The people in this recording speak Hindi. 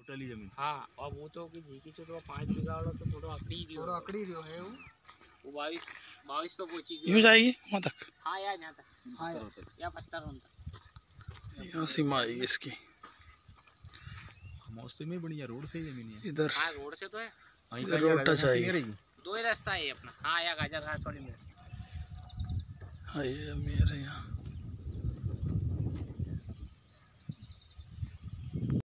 टोटली जमीन। हाँ और वो तो कि जी की तो 5 बीघा वाला तो थोड़ा अकड़ी रियो है वो 22 पे पहुंची यूं जाएगी वहाँ तक। हाँ यार यहाँ तक, हाँ या पत्थर तक यहाँ सीमा आएगी इसकी। मौसम में बढ़िया रोड से जमीन है इधर। हाँ रोड से तो है, इधर रोड टच आएगी। 2 ही रास्ता है अपना। हाँ या गाजर घाट थोड़ी में। हाँ ये मेरे यहाँ